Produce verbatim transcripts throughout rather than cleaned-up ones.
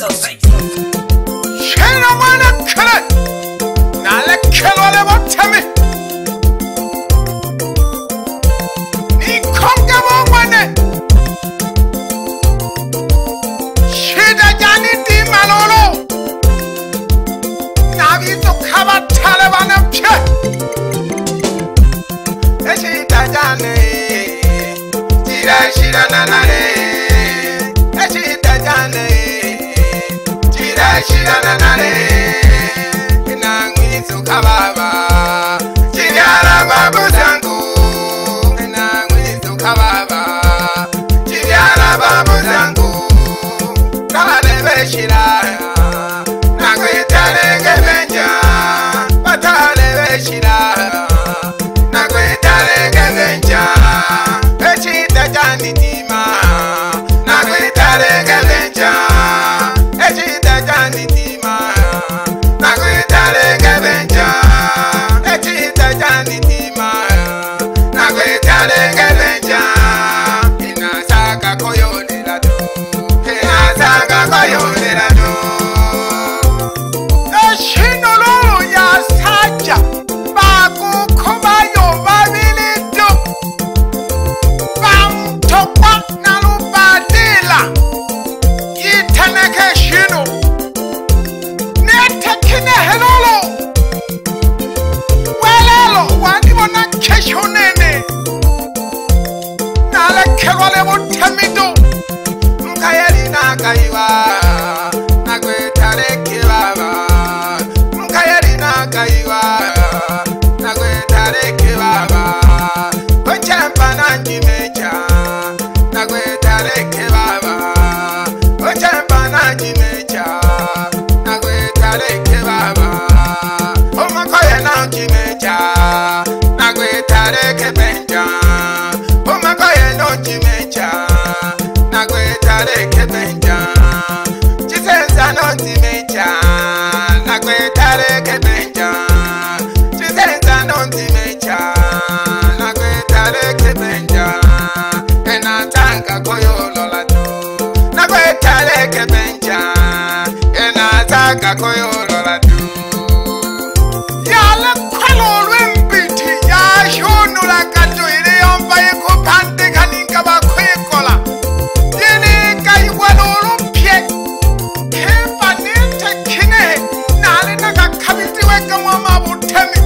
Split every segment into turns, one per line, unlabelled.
Jesus.
Shena mwana kale nale kelole botame ni konge mwane shida jani di malolo nabi to kaba tale bana pye shida jani tira shida nanare shida jani tira shida nanare nangi to kababa tira babu zangu nangi to kababa tira babu zangu kale beshira nangi tare gebenja patale beshira nangi tare gebenja echita jani tima nangi tare gebenja echita jani tima nangi tare gebenja echita jani tima nangi tare gebenja inasaka koyolera do inasaka koyolera do eshinolo ya saja bakukobayo babilido bamtopa nalubadila yitaneke shino netekine helolo welelo wanibona keshonene nale kegole butamido mkayeli nakaiwa nagwetareke baba mkayeli nakaiwa nagwetareke baba ochempa nanjimecha nagwetareke baba ochempa nanjimecha nagwetareke baba omakoye nanjimecha nagwetareke benja omakoye nanjimecha nagwetareke benja chisenza nanjimecha nagwetareke benja chisenza nanjimecha nagwetareke benja enatanga koyolola do nagwetareke benja enatanga koyolola do yale kwalolwe mbiti yashonula kato ile yomba yekupande kaninga bakwekola yene kaiwalolu pye kemba nete kine nale nakakabiti weka mwama butemi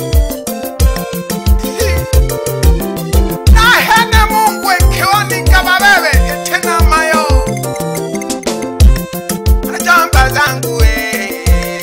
nahene mungu ekewa ninga babebe etena mayo ajamba zangu we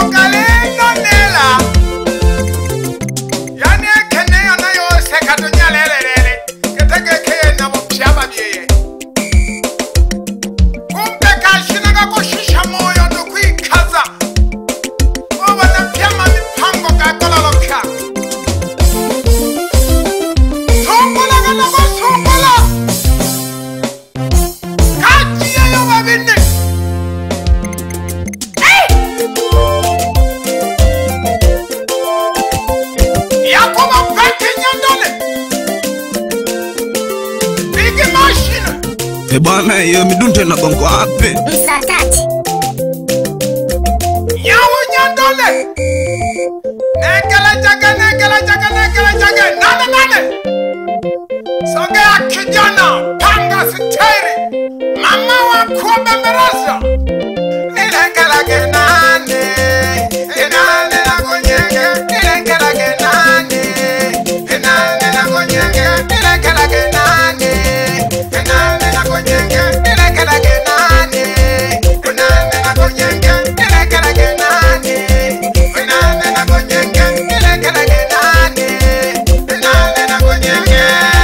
galeno nela yani ekene yana yo sekato nyalelelele ketege ke na bopyaba biye kumbe kashina gakoshisha moyo no kwikaza ubona pyama mipango gakololoka tumbola kana basumbola kajiya yo babine
Eh bwana, hiyo midunte na gongo wapi?
Msatati.
Yawo nyandole. Nekala jaga nekala jaga nekala jaga nane nane. Soge akijana panga siteri. Mama wa kuombe merasa. Nekala genane. Enane na gonyenge. Nekala genane. Enane na gonyenge. Nekala genane. Enane na gonyenge. Nekala genane. Enane na gonyenge. Nekala genane. Enane na gonyenge. Nekala genane. Enane na gonyenge.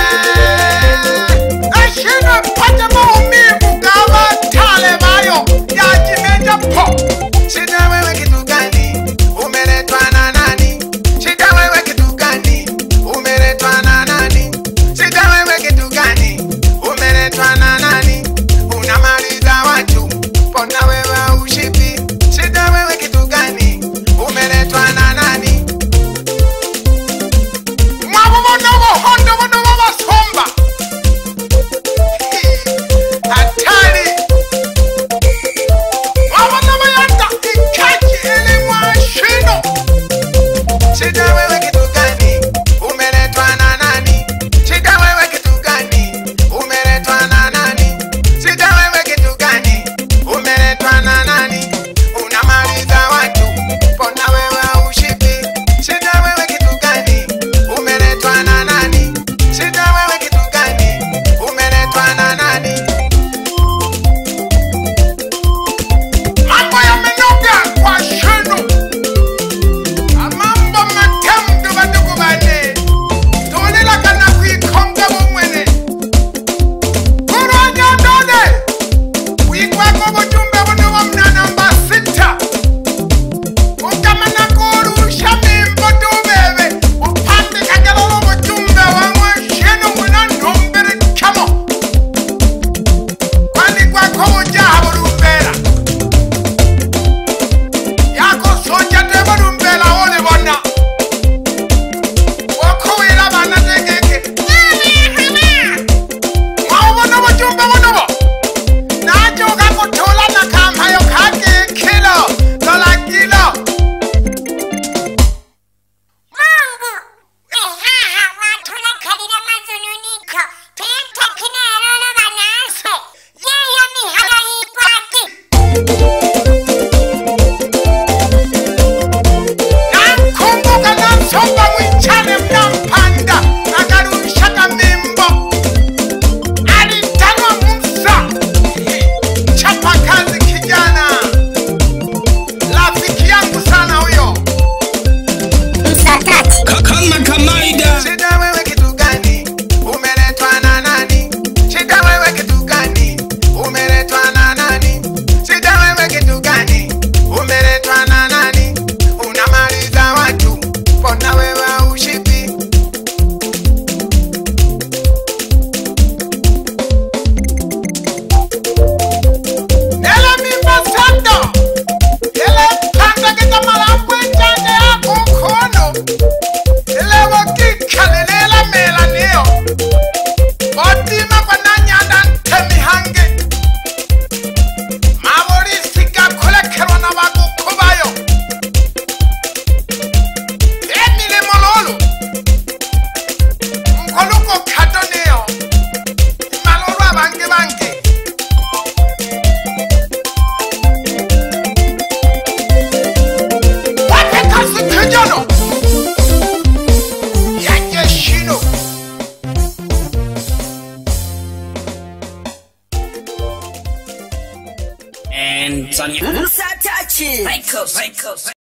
Ashina pata maumivu kama tale bayo ya jimeja po. Shida wewe kitu gani? Umeletwa na nani? Shida wewe kitu gani? Umeletwa na nani? Shida wewe kitu gani? Umeletwa na nani? Unamaliza watu, mbona wewe ushipi? Shida wewe kitu gani? Umeletwa na nani? Mwabu mwonogo hondo mwonogo wasomba. Hatari. Mwabu mwonogo yanda ikaji ele mwashino. Shida wewe kitu gani? Umeletwa na nani? Shida wewe kitu gani? Umeletwa na nani? Shida wewe kitu gani? Umeletwa na nani? Unamaliza watu, mbona wewe ushipi? Shida wewe kitu gani? Umeletwa na nani? Shida wewe kitu gani? Umeletwa na nani? Mambo yamenoga kwa shino. Mambo matemdu bandugu bane. Tuonela kana kuikonga mumwene. Kuronya dode. Kuikwako bujumbe bunu wa mna namba sita. Ukamana kurusha mimbo tubebe. Upande kagalolo bujumbe wa mweshenu muna nombere kamo. Kwani kwako bujaha burumbera. Yako soja te burumbera ole bona. Wakuwira bana tegeke. Mwaubona bujumbe bunubo. Nacho kakutola na kampayo kake kilo. Dola kilo.
Mungu. Ehaha watu nakalira mazununiko. Penta kinarolo banase. Yeye mihala ipati.
Nakumbuka namsomba mwichane mnampanda. Nakarusha kamimbo. Alitanwa Musa. Chapa kazi kijana. Rafiki yangu sana huyo.
Msatati.
Kama kawaida.
Shida wewe kitu gani? Umeletwa na nani? Shida wewe kitu gani? Umeletwa na nani? Shida wewe kitu gani? Umeletwa na nani? Unamaliza watu, mbona wewe ushipi? Ele mimba sando. Ele panda kita malambwe njane yako mkono. Ele wakika lelela mela neo. Otima kwa nanyanda ntemi hange. Mabori sika kule kerwa na waku kubayo. Emile mololo. Mkoluko kato neo. Maloro abange bange. Wape kasi kijano. Yanje shino.
And Sonia.
Msatachi.
Psycho, psycho, psycho.